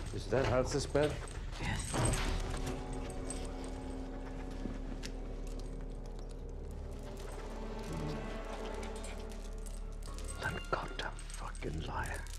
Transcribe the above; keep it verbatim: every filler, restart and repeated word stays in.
Is that Halsey's bed? Yes. That goddamn fucking liar.